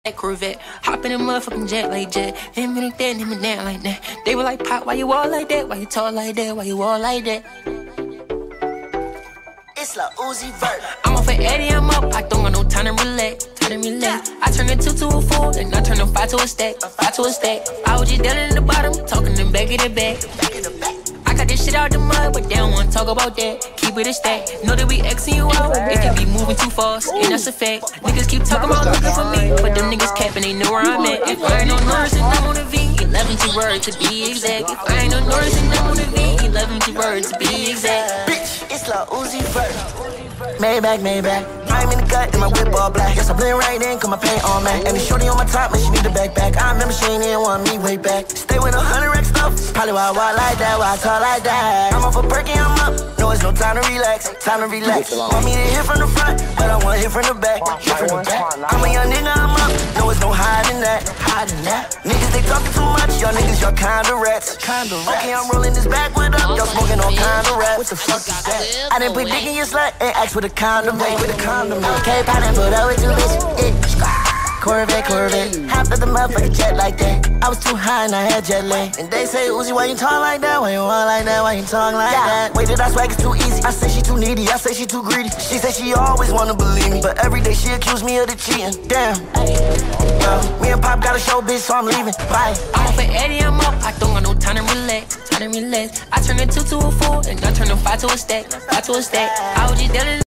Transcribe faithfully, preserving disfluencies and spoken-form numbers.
Corvette, hop in a motherfucking jet like jet. Him and that, him and that like that. They were like, Pop, why you all like that? Why you talk like that? Why you all like that? It's like Uzi Vert. I'm off at Eddie, I'm up. I don't got no time to relax. Time to relax. I turn a two to a four, and I turn a five to a stack. A five to a stack. I was just down in the bottom, talking them back in the back. Back in the back. I got this shit out the mud, but they don't wanna talk about that. Keep it a stack. Know that we Xing you out. It can be moving too fast, and that's a fact. Niggas keep talking about looking for me, but them niggas capping, they know where I'm at. If I ain't no Norris and I'm on the V, eleven to word to be exact. If I ain't no Norris and I'm on the V, eleven to word to be exact. Bitch, it's like Uzi Vert. Maybach, Maybach. I'm in the cut and my whip all black. Guess I blend right in, cause my paint all matte. And the shorty on my top, man, she need a backpack. I remember she ain't even want me way back. Stay with a hundred rack stuff. Probably why I walk like that, why I talk like that. I'm off a perky, I'm up. No, it's no time to relax, time to relax. Want me to hit from the front, but I wanna hit from the back. Hit from the back. I'm a young nigga, I'm up. No, it's no hiding that, hiding that. Niggas, they talking too much. Y'all niggas, y'all kinda rats. Kinda rats. Okay, I'm rolling this backwood up. Y'all smoking all kinda rats. What the fuck is that? I didn't put dick in your slut and ask with a condom. With a condom. Okay, pound and put up with you, bitch. Yeah. Corvette, Corvette. Hopped up the motherfucking jet like that. I was too high and I had jet lag. And they say, Uzi, why you talk like that? Why you walk like that? Why you talk like yeah. that? Wait, did I swag? It's too easy. I say she too needy. I say she too greedy. She say she always wanna believe me, but every day she accuse me of the cheating. Damn. Yo, me and Pop got a show, bitch, so I'm leaving. Bye. I'm off at Eddie, I'm up. I don't got no time to relax. Time to relax. I turn a two to a four, and I turn a five to a stack. Five to a stack. I was just down in